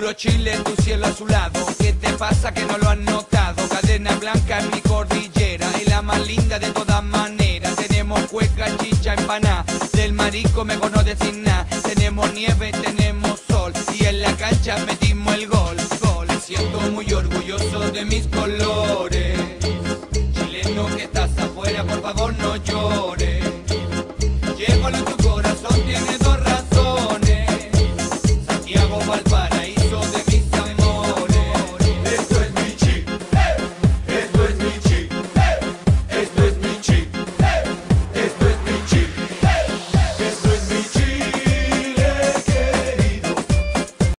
Puro Chile en tu cielo azulado. ¿Qué te pasa que no lo has notado? Cadena blanca en mi cordillera y la más linda de todas maneras. Tenemos cueca, chicha, empaná. Del marisco mejor no decir nada. Tenemos nieve, tenemos sol y en la cancha metí